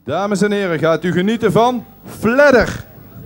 Dames en heren, gaat u genieten van Fledder.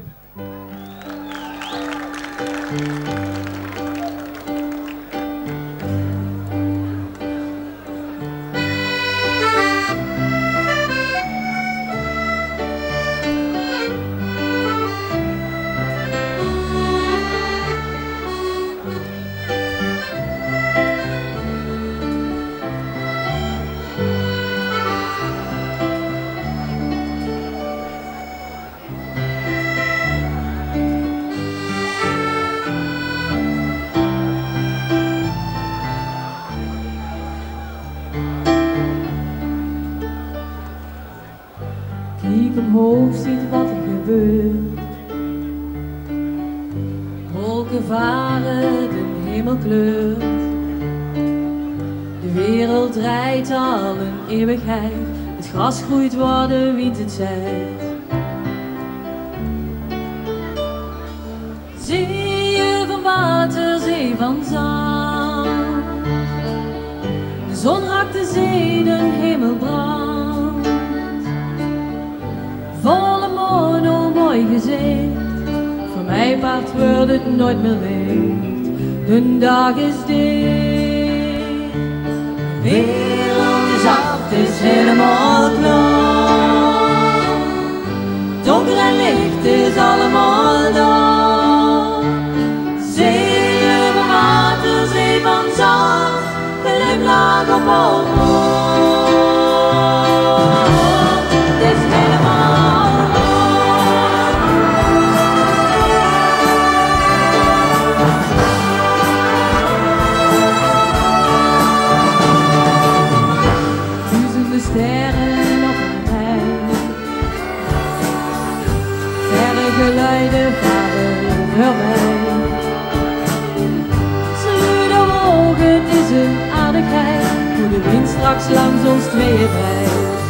Kijk omhoog, ziet wat er gebeurt. Wolken varen, de hemel kleurt. De wereld draait al een eeuwigheid. Het gras groeit waar de wind het zaait. Zee van water, zee van zand. De zon raakt de zee, de hemel brandt. Volle maan, oh mooi gezicht. Voor mij paard wordt het nooit meer licht. De dag is dicht. De wereld is af, het is helemaal klaar. Donker en licht is allemaal daar. Zee van water, zee van zand. Glimlach op elkaar. Het is helemaal. Sterren op een rij, verre geluiden varen voorbij. Sluit de ogen, het is een aardigheid, hoe de wind straks langs ons tweeën drijft.